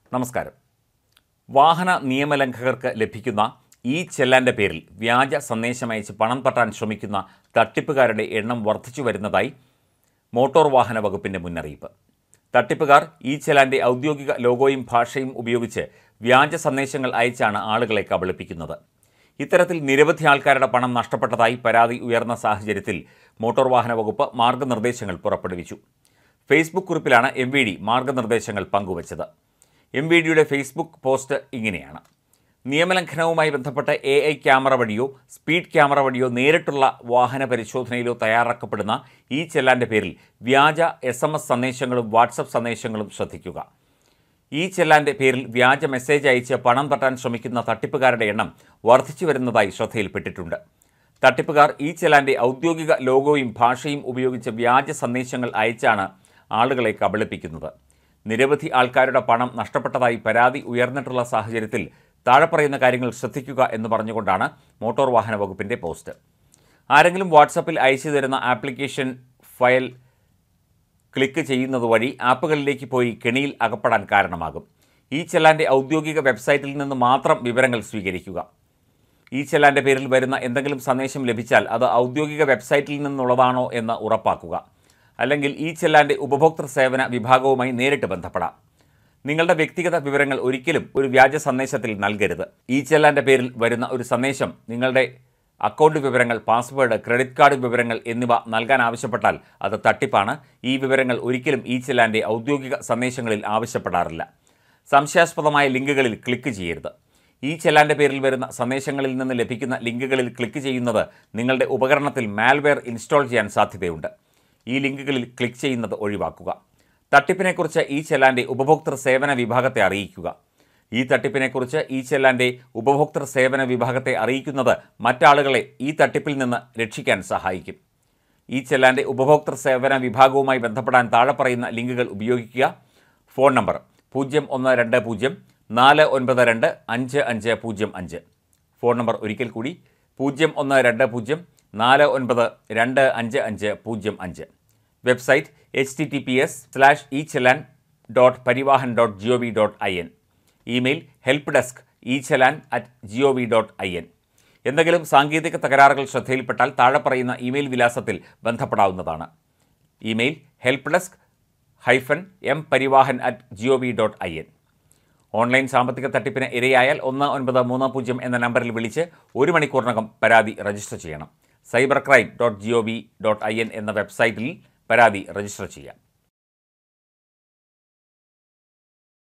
നമസ്കാരം. വാഹന നിയമലംഘകർക്ക് ലഭിക്കുന്ന ഈ ചെല്ലാൻ്റെ പേരിൽ വ്യാജ സന്ദേശമയച്ച് പണം തട്ടാൻ ശ്രമിക്കുന്ന തട്ടിപ്പുകാരുടെ എണ്ണം വർദ്ധിച്ചു വരുന്നതായി മോട്ടോർ വാഹന വകുപ്പിൻ്റെ മുന്നറിയിപ്പ്. തട്ടിപ്പുകാർ ഈ ചെല്ലാൻ്റെ ഔദ്യോഗിക ലോഗോയും ഭാഷയും ഉപയോഗിച്ച് വ്യാജ സന്ദേശങ്ങൾ അയച്ചാണ് ആളുകളെ കബളിപ്പിക്കുന്നത്. ഇത്തരത്തിൽ നിരവധി ആൾക്കാരുടെ പണം നഷ്ടപ്പെട്ടതായി പരാതി ഉയർന്ന സാഹചര്യത്തിൽ മോട്ടോർ വാഹന വകുപ്പ് മാർഗനിർദ്ദേശങ്ങൾ പുറപ്പെടുവിച്ചു. ഫേസ്ബുക്ക് കുറിപ്പിലാണ് MVD മാർഗനിർദ്ദേശങ്ങൾ പങ്കുവച്ചത്. MVDയുടെ ഫേസ്ബുക്ക് പോസ്റ്റ് ഇങ്ങനെയാണ്: നിയമലംഘനവുമായി ബന്ധപ്പെട്ട് AI ക്യാമറ വഴിയോ സ്പീഡ് ക്യാമറ വഴിയോ നേരിട്ടുള്ള വാഹന പരിശോധനയിലോ തയ്യാറാക്കപ്പെടുന്ന ഈ ചെല്ലാൻ്റെ പേരിൽ വ്യാജ SMS സന്ദേശങ്ങളും വാട്സപ്പ് സന്ദേശങ്ങളും ശ്രദ്ധിക്കുക. ഈ ചെല്ലാൻ്റെ പേരിൽ വ്യാജ മെസ്സേജ് അയച്ച് പണം തട്ടാൻ ശ്രമിക്കുന്ന തട്ടിപ്പുകാരുടെ എണ്ണം വർദ്ധിച്ചു വരുന്നതായി ശ്രദ്ധയിൽപ്പെട്ടിട്ടുണ്ട്. തട്ടിപ്പുകാർ ഈ ചെല്ലാൻ്റെ ഔദ്യോഗിക ലോഗോയും ഭാഷയും ഉപയോഗിച്ച് വ്യാജ സന്ദേശങ്ങൾ അയച്ചാണ് ആളുകളെ കബളിപ്പിക്കുന്നത്. നിരവധി ആൾക്കാരുടെ പണം നഷ്ടപ്പെട്ടതായി പരാതി ഉയർന്നിട്ടുള്ള സാഹചര്യത്തിൽ താഴെ പറയുന്ന കാര്യങ്ങൾ ശ്രദ്ധിക്കുക എന്ന് പറഞ്ഞുകൊണ്ടാണ് മോട്ടോർ വാഹന വകുപ്പിൻ്റെ പോസ്റ്റ്. ആരെങ്കിലും വാട്സപ്പിൽ അയച്ചു തരുന്ന ആപ്ലിക്കേഷൻ ഫയൽ ക്ലിക്ക് ചെയ്യുന്നതുവഴി ആപ്പുകളിലേക്ക് പോയി കെണിയിൽ അകപ്പെടാൻ കാരണമാകും. ഈ ചെല്ലാൻ്റെ ഔദ്യോഗിക വെബ്സൈറ്റിൽ നിന്ന് മാത്രം വിവരങ്ങൾ സ്വീകരിക്കുക. ഈ ചെല്ലാൻ്റെ പേരിൽ വരുന്ന എന്തെങ്കിലും സന്ദേശം ലഭിച്ചാൽ അത് ഔദ്യോഗിക വെബ്സൈറ്റിൽ നിന്നുള്ളതാണോ എന്ന് ഉറപ്പാക്കുക. അല്ലെങ്കിൽ ഈ ചെല്ലാൻ്റെ ഉപഭോക്തൃ സേവന വിഭാഗവുമായി നേരിട്ട് ബന്ധപ്പെടാം. നിങ്ങളുടെ വ്യക്തിഗത വിവരങ്ങൾ ഒരിക്കലും ഒരു വ്യാജ സന്ദേശത്തിൽ നൽകരുത്. ഈ ചെല്ലാൻ്റെ പേരിൽ വരുന്ന ഒരു സന്ദേശം നിങ്ങളുടെ അക്കൗണ്ട് വിവരങ്ങൾ, പാസ്വേഡ്, ക്രെഡിറ്റ് കാർഡ് വിവരങ്ങൾ എന്നിവ നൽകാൻ ആവശ്യപ്പെട്ടാൽ അത് തട്ടിപ്പാണ്. ഈ വിവരങ്ങൾ ഒരിക്കലും ഈ ചെല്ലാൻ്റെ ഔദ്യോഗിക സന്ദേശങ്ങളിൽ ആവശ്യപ്പെടാറില്ല. സംശയാസ്പദമായ ലിങ്കുകളിൽ ക്ലിക്ക് ചെയ്യരുത്. ഈ ചെല്ലാൻ്റെ പേരിൽ വരുന്ന സന്ദേശങ്ങളിൽ നിന്ന് ലഭിക്കുന്ന ലിങ്കുകളിൽ ക്ലിക്ക് ചെയ്യുന്നത് നിങ്ങളുടെ ഉപകരണത്തിൽ മാൽവെയർ ഇൻസ്റ്റാൾ ചെയ്യാൻ സാധ്യതയുണ്ട്. ഈ ലിങ്കുകളിൽ ക്ലിക്ക് ചെയ്യുന്നത് ഒഴിവാക്കുക. തട്ടിപ്പിനെക്കുറിച്ച് ഈ ചെല്ലാൻ്റെ ഉപഭോക്തൃ സേവന വിഭാഗത്തെ അറിയിക്കുക. ഈ തട്ടിപ്പിനെക്കുറിച്ച് ഈ ചെല്ലാൻ്റെ ഉപഭോക്തൃ സേവന വിഭാഗത്തെ അറിയിക്കുന്നത് മറ്റാളുകളെ ഈ തട്ടിപ്പിൽ നിന്ന് രക്ഷിക്കാൻ സഹായിക്കും. ഈ ചെല്ലാൻ്റെ ഉപഭോക്തൃ സേവന വിഭാഗവുമായി ബന്ധപ്പെടാൻ താഴെ പറയുന്ന ലിങ്കുകൾ ഉപയോഗിക്കുക. Phone number 012049255505. ഫോൺ നമ്പർ ഒരിക്കൽ കൂടി 012049255505. Website https:/echellan.parivahan.gov.in. Email helpdesk@gov.in. എന്തെങ്കിലും സാങ്കേതിക തകരാറുകൾ ശ്രദ്ധയിൽപ്പെട്ടാൽ താഴെ പറയുന്ന ഇമെയിൽ വിലാസത്തിൽ ബന്ധപ്പെടാവുന്നതാണ്. Email helpdesk-m-parivahan@gov.in. ഓൺലൈൻ സാമ്പത്തിക തട്ടിപ്പിന് ഇരയായാൽ 1930 എന്ന നമ്പറിൽ വിളിച്ച് 1 മണിക്കൂറിനകം പരാതി രജിസ്റ്റർ ചെയ്യണം. cybercrime.gov.in എന്ന വെബ്സൈറ്റിൽ പരാതി രജിസ്റ്റർ ചെയ്യാം.